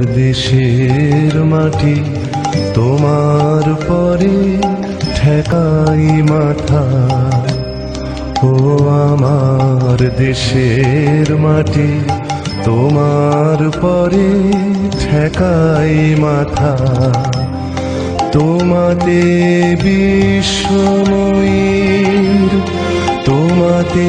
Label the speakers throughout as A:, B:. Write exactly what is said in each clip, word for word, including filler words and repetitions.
A: দেশের মাটি তোমার পরে ঠেকাই মাথা। ও আমার দেশের মাটি তোমার পরে ঠেকাই মাথা। তোমাতে বিশ্বময়ের তোমাতে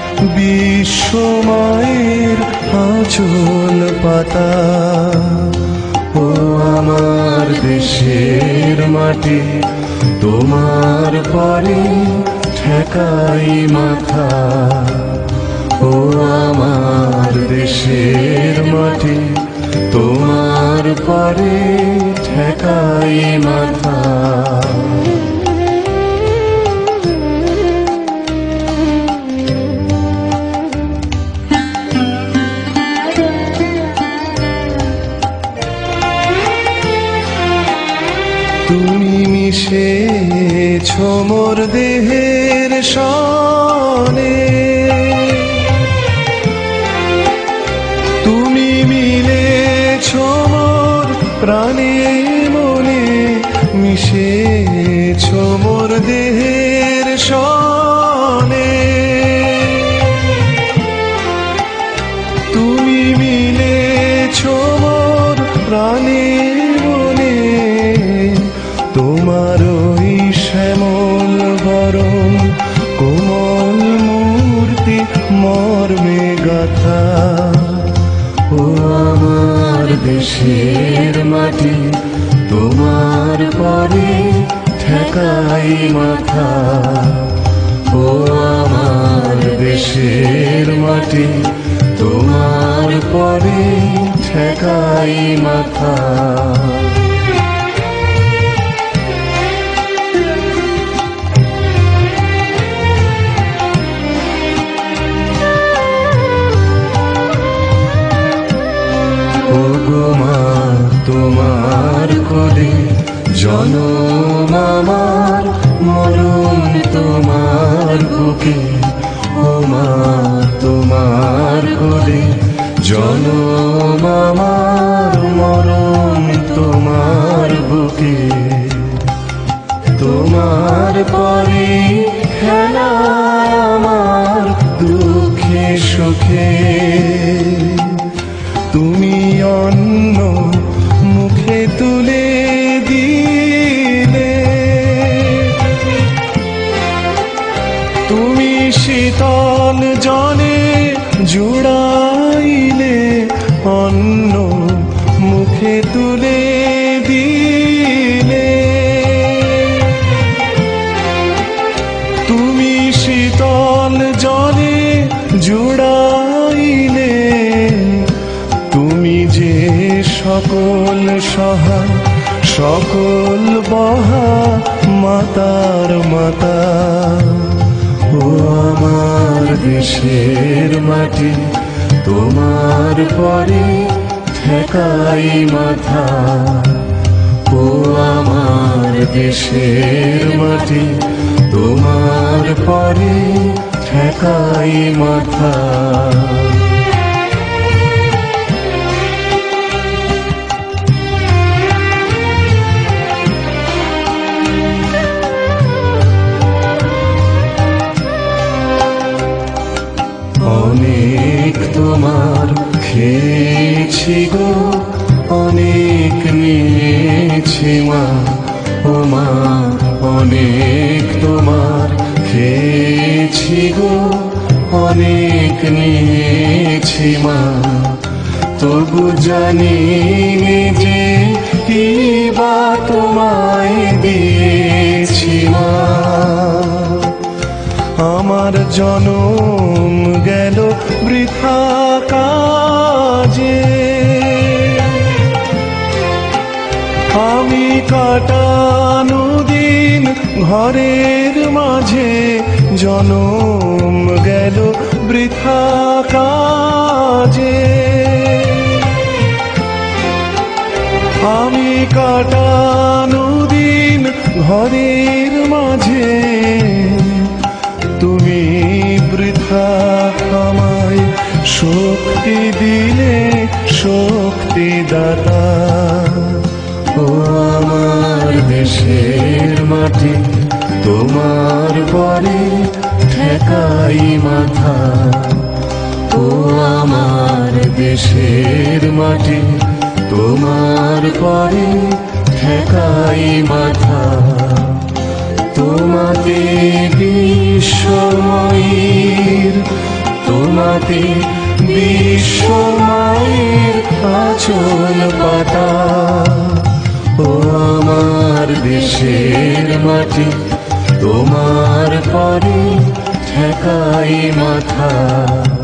A: বিশ্বময়ের আঁচল পাতা। ও আমার দেশের মাটি তোমার পরে ঠেকাই মাথা। ও আমার দেশের মাটি তোমার পরে ঠেকাই মাথা। তুমি মিশেছ মোর দেহের সনে, তুমি মিলেছ মোর প্রাণে মনে, মিশেছ মোর দেহের সনে। তুমি মিলেছ মোর প্রাণে মনে, তোমার ওই শ্যামল বরণ কোমল মূর্তি মর্মে গাথা। ও আমার দেশের মাটি তোমার পরে ঠেকাই মাথা। ও আমার দেশের মাটি তোমার পরে ঠেকাই মাথা। তোমার কোলে জনম আমার, মরণ তোমার বুকে। ও মা তোমার কোলে জনম আমার, মরণ তোমার বুকে। তোমার পরে খেলা আমার দুঃখে সুখে, তুমি অন্ন মুখে তুলে দিলে, তুমি শীতল জলে জুড়াইলে, অন্ন মুখে তুলে দিলে। তুমি শীতল জলে জুড়াইলে, তুমি যে সকল সহা সকল বহা মাতার মাতা। ও আমার দেশের মাটি তোমার পরে ঠেকাই মাথা। ও আমার দেশের মাটি তোমার পরে ঠেকাই মাথা। অনেক তোমার খেয়েছি গো, অনেক নিয়েছি মা। ও মা অনেক তোমার খেয়েছি গো, অনেক নিয়েছি মা। তবু জানি যে কি বা তোমায় দিয়েছি মা। আমার জনম গেল বৃথা কাজে, আমি কাটানো দিন ঘরের মাঝে, জনম গেল বৃথা কাজে। আমি কাটানো দিন ঘরের মাঝে, তুমি বৃথা আমায় শক্তি দিলে শক্তি দাতা। ও আমার দেশের মাটি, তোমার পরে ঠেকাই মাথা। ও আমার দেশের মাটি, তোমার পরে ঠেকাই মাথা। তোমাতে বিশ্বময়ের, তোমাতে বিশ্বময়ের আঁচল পাতা। ও আমার দেশের মাটি, তোমার পরে ঠেকাই মাথা।